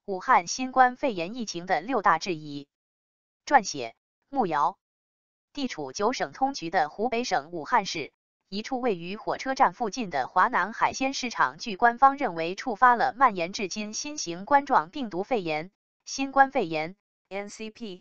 武汉新冠肺炎疫情的6大质疑。撰写：穆瑶。地处9省通衢的湖北省武汉市，一处位于火车站附近的华南海鲜市场，据官方认为触发了蔓延至今新型冠状病毒肺炎（新冠肺炎 ）。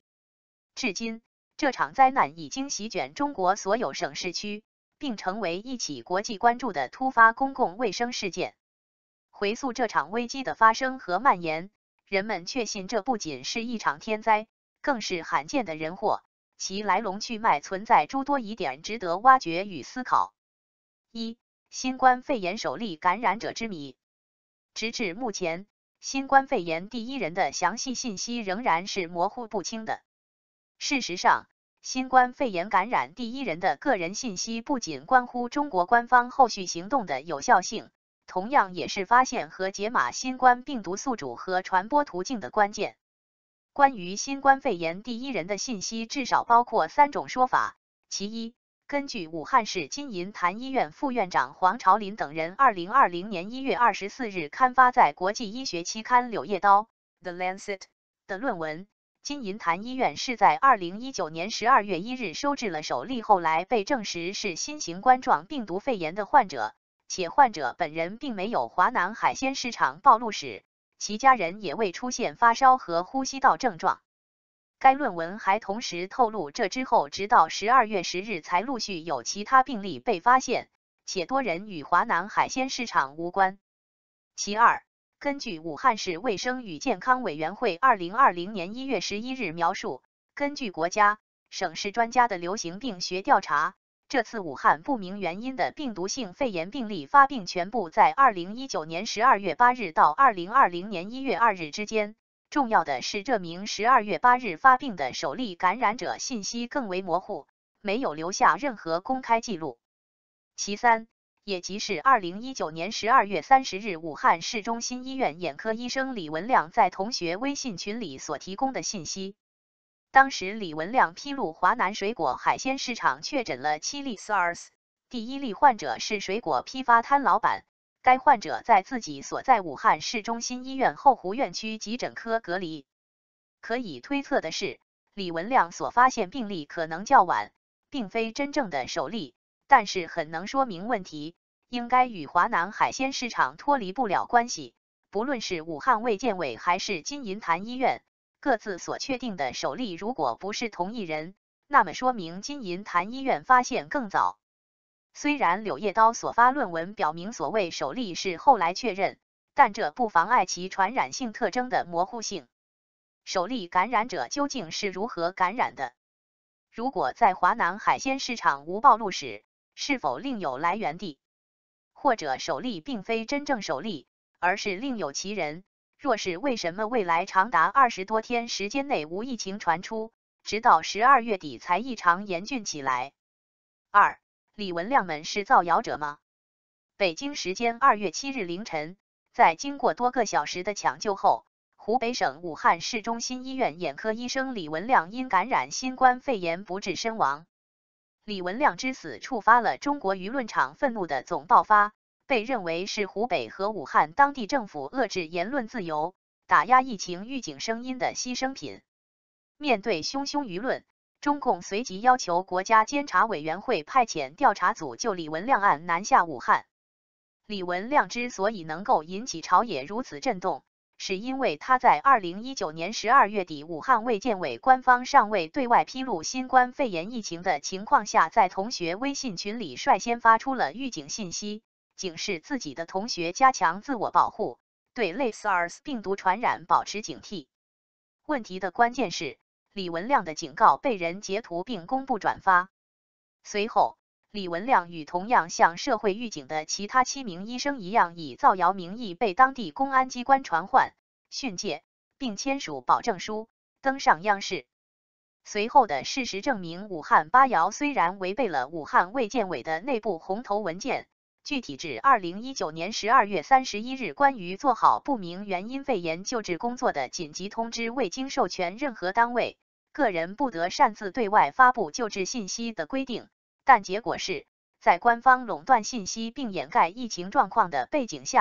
至今，这场灾难已经席卷中国所有省市区，并成为一起国际关注的突发公共卫生事件。回溯这场危机的发生和蔓延，人们确信这不仅是一场天灾，更是罕见的人祸，其来龙去脉存在诸多疑点，值得挖掘与思考。1、新冠肺炎首例感染者之谜。直至目前，新冠肺炎第一人的详细信息仍然是模糊不清的。事实上，新冠肺炎感染第一人的个人信息不仅关乎中国官方后续行动的有效性，同样也是发现和解码新冠病毒宿主和传播途径的关键。关于新冠肺炎第一人的信息至少包括3种说法。其一，根据武汉市金银潭医院副院长黄朝林等人2020年1月24日刊发在国际医学期刊《柳叶刀》The Lancet 的论文，金银潭医院是在2019年12月1日收治了首例后来被证实是新型冠状病毒肺炎的患者，且患者本人并没有华南海鲜市场暴露史，其家人也未出现发烧和呼吸道症状。该论文还同时透露，这之后直到12月10日才陆续有其他病例被发现，且多人与华南海鲜市场无关。其二，根据武汉市卫生与健康委员会2020年1月11日描述，根据国家、省市专家的流行病学调查，这次武汉不明原因的病毒性肺炎病例发病全部在2019年12月8日到2020年1月2日之间。重要的是，这名12月8日发病的首例感染者信息更为模糊，没有留下任何公开记录。其三，也即是2019年12月30日武汉市中心医院眼科医生李文亮在同学微信群里所提供的信息。当时李文亮披露，华南水果海鲜市场确诊了7例 SARS， 第一例患者是水果批发摊老板，该患者在自己所在武汉市中心医院后湖院区急诊科隔离。可以推测的是，李文亮所发现病例可能较晚，并非真正的首例，但是很能说明问题，应该与华南海鲜市场脱离不了关系。不论是武汉卫健委还是金银潭医院，各自所确定的首例如果不是同一人，那么说明金银潭医院发现更早。虽然柳叶刀所发论文表明所谓首例是后来确认，但这不妨碍其传染性特征的模糊性。首例感染者究竟是如何感染的？如果在华南海鲜市场无暴露史，是否另有来源地？或者首例并非真正首例，而是另有其人？若是，为什么未来长达20多天时间内无疫情传出，直到12月底才异常严峻起来？二、李文亮们是造谣者吗？北京时间2月7日凌晨，在经过多个小时的抢救后，湖北省武汉市中心医院眼科医生李文亮因感染新冠肺炎不治身亡。李文亮之死触发了中国舆论场愤怒的总爆发，被认为是湖北和武汉当地政府遏制言论自由、打压疫情预警声音的牺牲品。面对汹汹舆论，中共随即要求国家监察委员会派遣调查组就李文亮案南下武汉。李文亮之所以能够引起朝野如此震动，是因为他在2019年12月底武汉卫健委官方尚未对外披露新冠肺炎疫情的情况下，在同学微信群里率先发出了预警信息，警示自己的同学加强自我保护，对类 SARS 病毒传染保持警惕。问题的关键是，李文亮的警告被人截图并公布转发。随后，李文亮与同样向社会预警的其他7名医生一样，以造谣名义被当地公安机关传唤、训诫，并签署保证书，登上央视。随后的事实证明，武汉8谣虽然违背了武汉卫健委的内部红头文件，具体至2019年12月31日关于做好不明原因肺炎救治工作的紧急通知，未经授权任何单位、个人不得擅自对外发布救治信息的规定，但结果是，在官方垄断信息并掩盖疫情状况的背景下，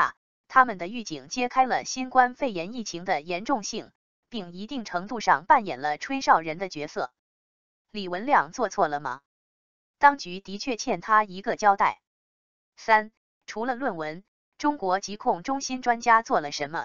他们的预警揭开了新冠肺炎疫情的严重性，并一定程度上扮演了吹哨人的角色。李文亮做错了吗？当局的确欠他一个交代。3. 除了论文，中国疾控中心专家做了什么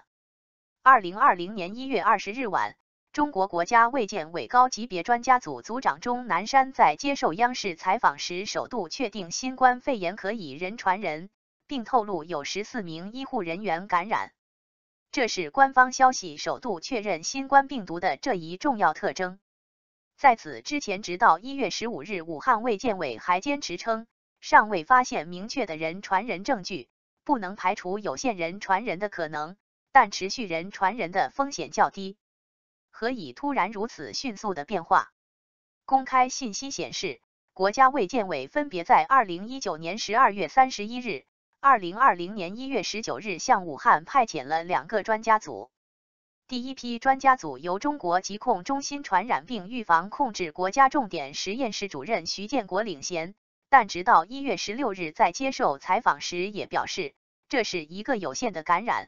？2020年1月20日晚，中国国家卫健委高级别专家组组长钟南山在接受央视采访时首度确定新冠肺炎可以人传人，并透露有14名医护人员感染。这是官方消息首度确认新冠病毒的这一重要特征。在此之前，直到1月15日，武汉卫健委还坚持称，尚未发现明确的人传人证据，不能排除有限人传人的可能，但持续人传人的风险较低。何以突然如此迅速的变化？公开信息显示，国家卫健委分别在2019年12月31日、2020年1月19日向武汉派遣了2个专家组。第一批专家组由中国疾控中心传染病预防控制国家重点实验室主任徐建国领衔，但直到1月16日在接受采访时也表示，这是一个有限的感染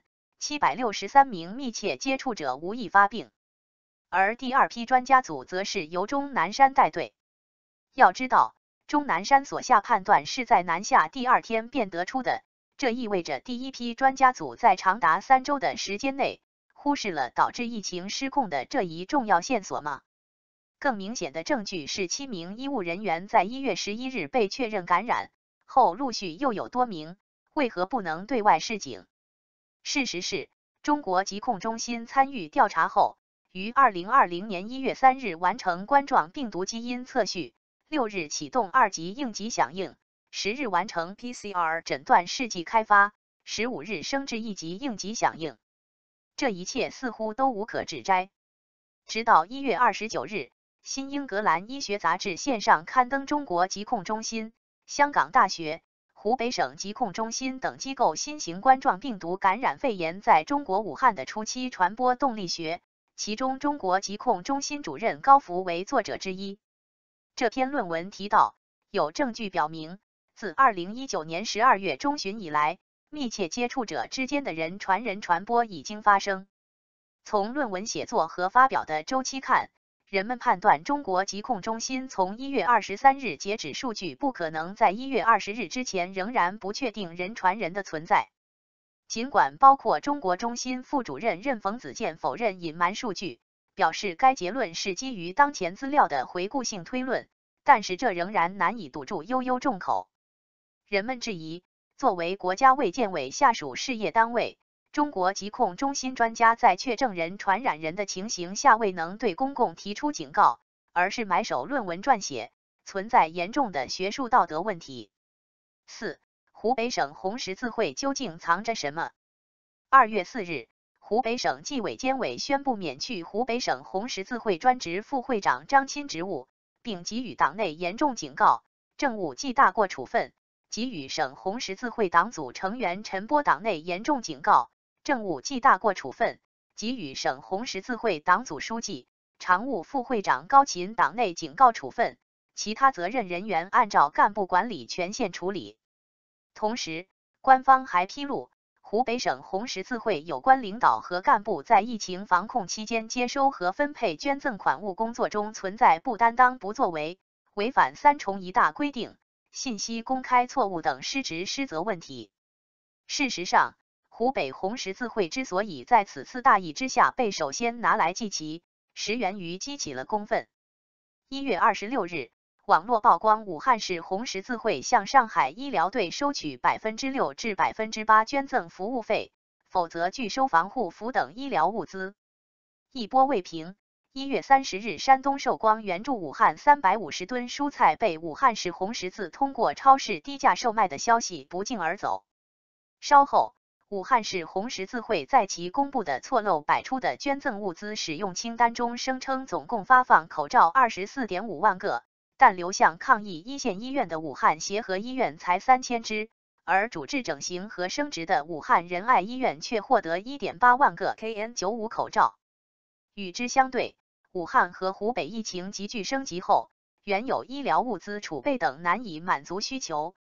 ，763名密切接触者无一发病。而第二批专家组则是由钟南山带队。要知道，钟南山所下判断是在南下第2天便得出的，这意味着第一批专家组在长达3周的时间内，忽视了导致疫情失控的这一重要线索吗？更明显的证据是7名医务人员在1月11日被确认感染，后陆续又有多名，为何不能对外示警？事实是，中国疾控中心参与调查后，于2020年1月3日完成冠状病毒基因测序，6日启动2级应急响应，10日完成 PCR 诊断试剂开发，15日升至1级应急响应。这一切似乎都无可指摘。直到1月29日，新英格兰医学杂志线上刊登中国疾控中心、香港大学、湖北省疾控中心等机构新型冠状病毒感染肺炎在中国武汉的初期传播动力学，其中中国疾控中心主任高福为作者之一。这篇论文提到，有证据表明，自2019年12月中旬以来，密切接触者之间的人传人传播已经发生。从论文写作和发表的周期看，人们判断中国疾控中心从1月23日截止数据不可能在1月20日之前仍然不确定人传人的存在。尽管包括中国中心副主任任冯子健否认隐瞒数据，表示该结论是基于当前资料的回顾性推论，但是这仍然难以堵住悠悠众口。人们质疑，作为国家卫健委下属事业单位，中国疾控中心专家在确证人传染人的情形下未能对公共提出警告，而是埋首论文撰写，存在严重的学术道德问题。4. 湖北省红十字会究竟藏着什么？2月4日，湖北省纪委监委宣布免去湖北省红十字会专职副会长张钦职务，并给予党内严重警告，政务记大过处分；给予省红十字会党组成员陈波党内严重警告，政务记大过处分；给予省红十字会党组书记、常务副会长高勤党内警告处分，其他责任人员按照干部管理权限处理。同时，官方还披露，湖北省红十字会有关领导和干部在疫情防控期间接收和分配捐赠款物工作中存在不担当、不作为、违反3重1大规定、信息公开错误等失职失责问题。事实上，湖北红十字会之所以在此次大疫之下被首先拿来祭旗，实源于激起了公愤。1月26日，网络曝光武汉市红十字会向上海医疗队收取6%至8%捐赠服务费，否则拒收防护服等医疗物资。一波未平，1月30日，山东寿光援助武汉350吨蔬菜被武汉市红十字通过超市低价售卖的消息不胫而走。稍后，武汉市红十字会在其公布的错漏百出的捐赠物资使用清单中声称总共发放口罩24.5万个，但流向抗疫一线医院的武汉协和医院才3000只，而主治整形和生殖的武汉仁爱医院却获得1.8万个 KN95 口罩。与之相对，武汉和湖北疫情急剧升级后，原有医疗物资储备等难以满足需求，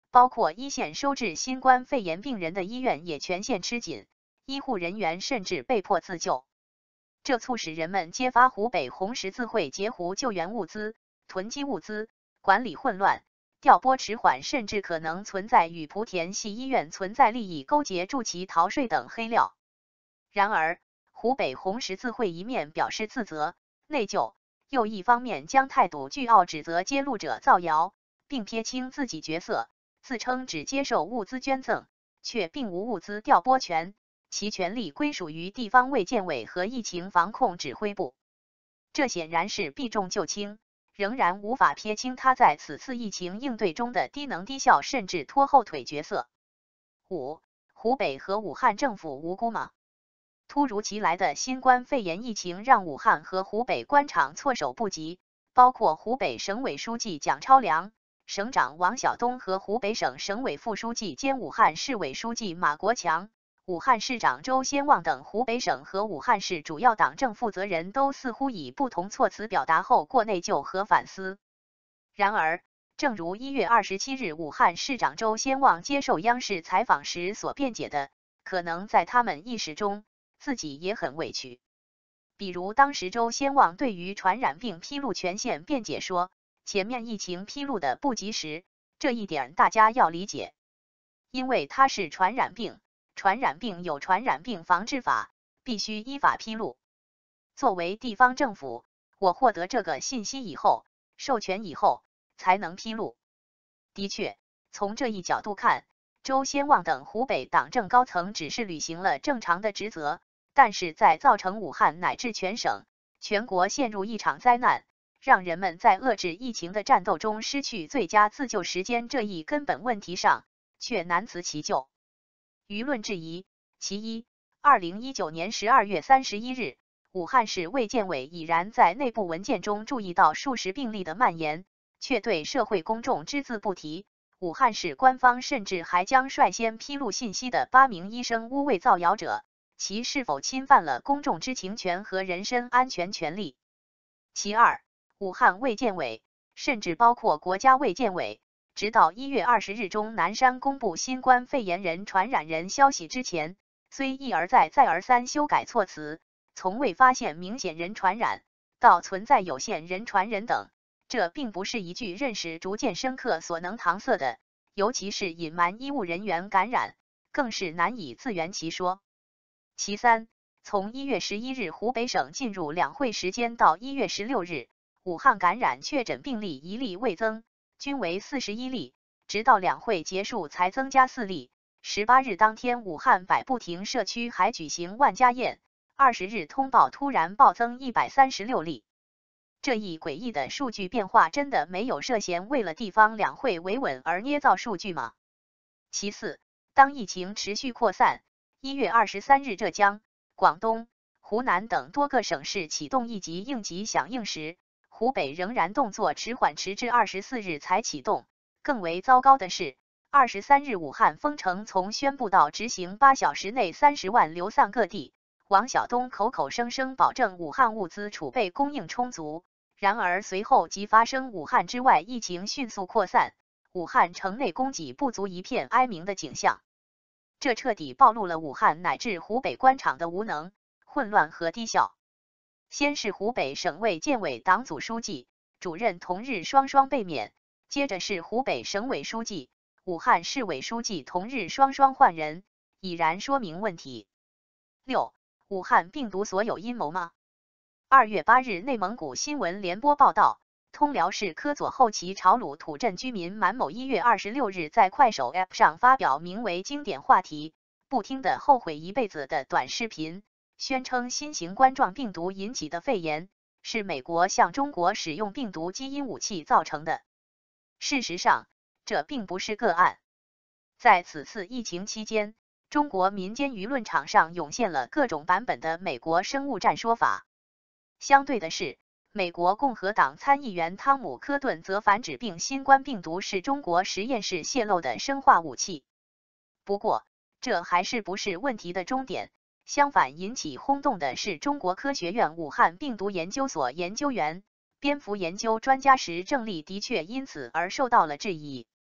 包括一线收治新冠肺炎病人的医院也全线吃紧，医护人员甚至被迫自救。这促使人们揭发湖北红十字会截胡救援物资、囤积物资、管理混乱、调拨迟缓，甚至可能存在与莆田系医院存在利益勾结、助其逃税等黑料。然而，湖北红十字会一面表示自责、内疚，又一方面将态度倨傲，指责揭露者造谣，并撇清自己角色，自称只接受物资捐赠，却并无物资调拨权，其权力归属于地方卫健委和疫情防控指挥部。这显然是避重就轻，仍然无法撇清他在此次疫情应对中的低能低效甚至拖后腿角色。5. 湖北和武汉政府无辜吗？突如其来的新冠肺炎疫情让武汉和湖北官场措手不及，包括湖北省委书记蒋超良、省长王晓东和湖北省省委副书记兼武汉市委书记马国强、武汉市长周先旺等湖北省和武汉市主要党政负责人都似乎以不同措辞表达后过内疚和反思。然而，正如1月27日武汉市长周先旺接受央视采访时所辩解的，可能在他们意识中，自己也很委屈。比如当时周先旺对于传染病披露权限辩解说，前面疫情披露的不及时，这一点大家要理解。因为它是传染病，传染病有传染病防治法，必须依法披露。作为地方政府，我获得这个信息以后，授权以后，才能披露。的确，从这一角度看，周先旺等湖北党政高层只是履行了正常的职责，但是在造成武汉乃至全省、全国陷入一场灾难，让人们在遏制疫情的战斗中失去最佳自救时间这一根本问题上，却难辞其咎。舆论质疑：其一，2019年12月31日，武汉市卫健委已然在内部文件中注意到数十病例的蔓延，却对社会公众只字不提。武汉市官方甚至还将率先披露信息的8名医生污蔑造谣者，其是否侵犯了公众知情权和人身安全权利？其二，武汉卫健委，甚至包括国家卫健委，直到1月20日钟南山公布新冠肺炎人传染人消息之前，虽一而再再而三修改措辞，从未发现明显人传染，到存在有限人传人等，这并不是一句认识逐渐深刻所能搪塞的，尤其是隐瞒医务人员感染，更是难以自圆其说。其三，从1月11日湖北省进入两会时间到1月16日，武汉感染确诊病例一例未增，均为41例，直到两会结束才增加4例。18日当天，武汉百步亭社区还举行万家宴，20日通报突然暴增136例。这一诡异的数据变化真的没有涉嫌为了地方两会维稳而捏造数据吗？其次，当疫情持续扩散，1月23日浙江、广东、湖南等多个省市启动一级应急响应时，湖北仍然动作迟缓，迟至24日才启动。更为糟糕的是，23日武汉封城从宣布到执行8小时内30万流散各地，王晓东口口声声保证武汉物资储备供应充足，然而随后即发生武汉之外疫情迅速扩散，武汉城内供给不足一片哀鸣的景象。这彻底暴露了武汉乃至湖北官场的无能、混乱和低效。先是湖北省卫健委党组书记、主任同日双双被免，接着是湖北省委书记、武汉市委书记同日双双换人，已然说明问题。6. 武汉病毒所有阴谋吗？2月8日，内蒙古新闻联播报道，通辽市科左后旗朝鲁土镇居民满某1月26日在快手 App 上发表名为经典话题不听的后悔一辈子的短视频，宣称新型冠状病毒引起的肺炎是美国向中国使用病毒基因武器造成的。事实上，这并不是个案。在此次疫情期间，中国民间舆论场上涌现了各种版本的美国生物战说法。相对的是，美国共和党参议员汤姆·科顿则反指新冠病毒是中国实验室泄露的生化武器。不过，这还是不是问题的终点。相反，引起轰动的是中国科学院武汉病毒研究所研究员、蝙蝠研究专家石正丽的确因此而受到了质疑。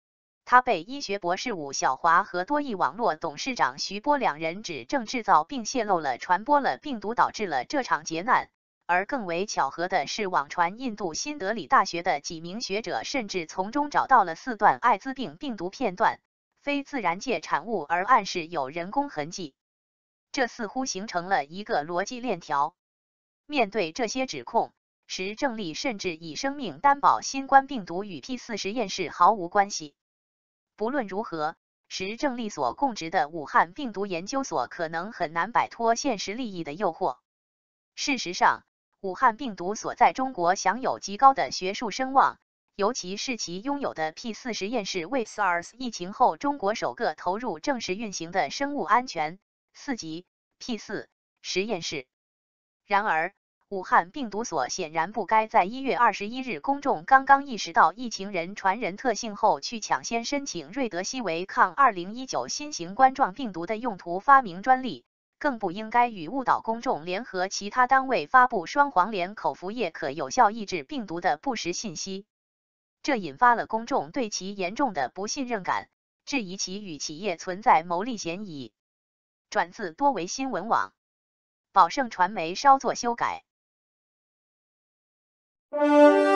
他被医学博士伍晓华和多益网络董事长徐波两人指证制造并泄露了传播了病毒，导致了这场劫难。而更为巧合的是，网传印度新德里大学的几名学者甚至从中找到了4段艾滋病病毒片段，非自然界产物，而暗示有人工痕迹。这似乎形成了一个逻辑链条。面对这些指控，石正丽甚至以生命担保新冠病毒与 P4 实验室毫无关系。不论如何，石正丽所供职的武汉病毒研究所可能很难摆脱现实利益的诱惑。事实上，武汉病毒所在中国享有极高的学术声望，尤其是其拥有的 P4 实验室为 SARS 疫情后中国首个投入正式运行的生物安全4级 P4 实验室。然而，武汉病毒所显然不该在1月21日公众刚刚意识到疫情人传人特性后，去抢先申请瑞德西韦抗2019新型冠状病毒的用途发明专利。更不应该与误导公众联合其他单位发布双黄连口服液可有效抑制病毒的不实信息。这引发了公众对其严重的不信任感，质疑其与企业存在牟利嫌疑。转自多维新闻网，宝盛传媒稍作修改。